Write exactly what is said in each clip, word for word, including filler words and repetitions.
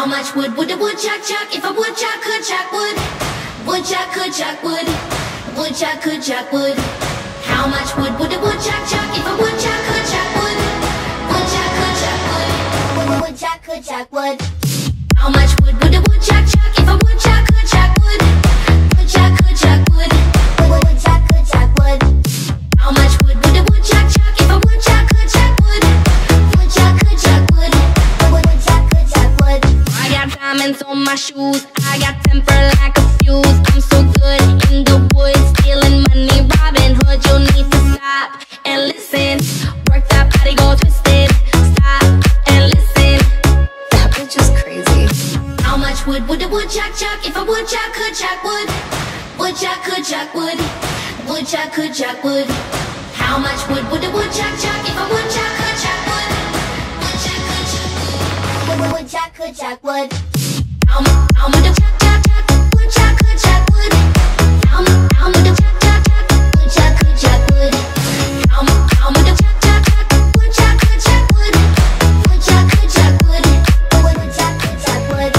How much wood would a woodchuck chuck if a woodchuck could chuck wood? Woodchuck could chuck wood. Woodchuck could chuck wood. How much wood would a woodchuck chuck if a woodchuck could chuck wood? Woodchuck could chuck wood. Woodchuck could chuck wood. How much wood would a woodchuck chuck if a woodchuck could chuck wood? Woodchuck could chuck wood. Woodchuck could chuck wood. How much wood would a woodchuck chuck if a woodchuck could chuck wood? Woodchuck could chuck wood. Woodchuck could chuck wood. I got diamonds on my shoes. I got temper like a fuse. I'm so good in the woods, stealing money, Robin Hood. You need to stop and listen. Work that body, go twisted. Stop and listen. That bitch is crazy. How much wood would a woodchuck chuck if a woodchuck could chuck wood? Woodchuck could chuck wood. Woodchuck could chuck wood. How much wood would a woodchuck chuck if a woodchuck could chuck wood? Woodchuck could chuck wood. Woodchuck could chuck wood. How much? How much? Chuck chuck chuck. Woodchuck could chuck wood. How much? How much? Chuck chuck chuck. Woodchuck could chuck wood. How much? How much? Chuck chuck chuck. Woodchuck could chuck wood. Woodchuck could chuck wood. Woodchuck could chuck wood.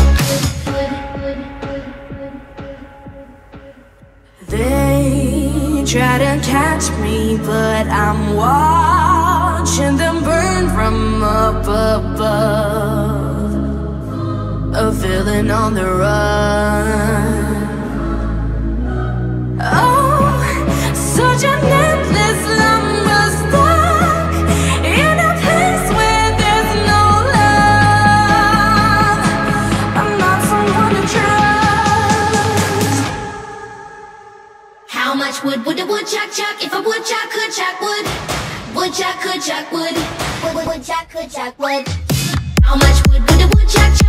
They try to catch me, but I'm watching them burn from up above. A villain on the run. Oh, such an endless lumber stuck in a place where there's no love. I'm not someone to trust. How much wood would a woodchuck chuck if a woodchuck could chuck wood? Woodchuck could chuck wood. Woodchuck could chuck wood. How much wood would a woodchuck chuck?